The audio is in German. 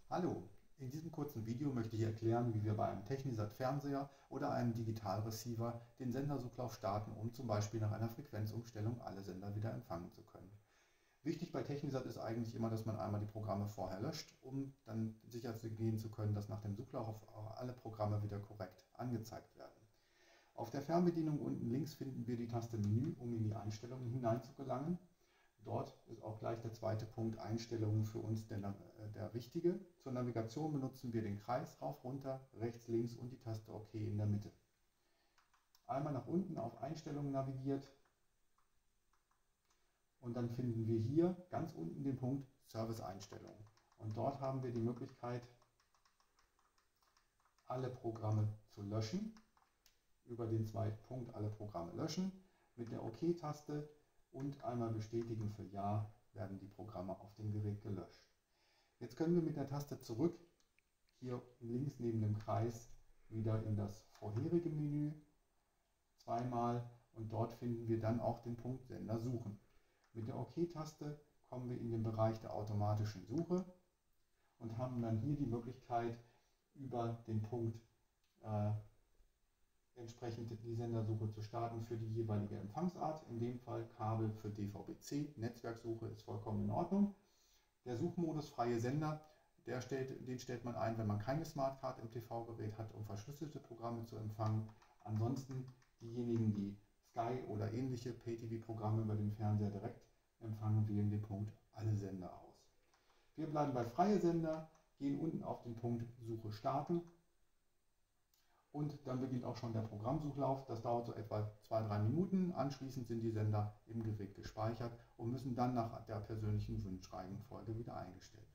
Hallo, in diesem kurzen Video möchte ich erklären, wie wir bei einem Technisat-Fernseher oder einem Digitalreceiver den Sendersuchlauf starten, um zum Beispiel nach einer Frequenzumstellung alle Sender wieder empfangen zu können. Wichtig bei Technisat ist eigentlich immer, dass man einmal die Programme vorher löscht, um dann sicher gehen zu können, dass nach dem Suchlauf auch alle Programme wieder korrekt angezeigt werden. Auf der Fernbedienung unten links finden wir die Taste Menü, um in die Einstellungen hineinzugelangen. Dort ist auch gleich der zweite Punkt Einstellungen für uns der richtige. Zur Navigation benutzen wir den Kreis rauf, runter, rechts, links und die Taste OK in der Mitte. Einmal nach unten auf Einstellungen navigiert und dann finden wir hier ganz unten den Punkt Service-Einstellungen. Und dort haben wir die Möglichkeit, alle Programme zu löschen. Über den zweiten Punkt alle Programme löschen. Mit der OK-Taste und einmal bestätigen für Ja werden die Programme auf dem Gerät gelöscht. Jetzt können wir mit der Taste zurück, hier links neben dem Kreis, wieder in das vorherige Menü, zweimal, und dort finden wir dann auch den Punkt Sender suchen. Mit der OK-Taste kommen wir in den Bereich der automatischen Suche und haben dann hier die Möglichkeit, über den Punkt entsprechend die Sendersuche zu starten für die jeweilige Empfangsart, in dem Fall Kabel für DVB-C, Netzwerksuche ist vollkommen in Ordnung. Der Suchmodus freie Sender, den stellt man ein, wenn man keine Smartcard im TV-Gerät hat, um verschlüsselte Programme zu empfangen. Ansonsten diejenigen, die Sky oder ähnliche Pay-TV-Programme über den Fernseher direkt empfangen, wählen den Punkt Alle Sender aus. Wir bleiben bei freie Sender, gehen unten auf den Punkt Suche starten. Und dann beginnt auch schon der Programmsuchlauf. Das dauert so etwa 2-3 Minuten. Anschließend sind die Sender im Gerät gespeichert und müssen dann nach der persönlichen Wunschreihenfolge wieder eingestellt werden.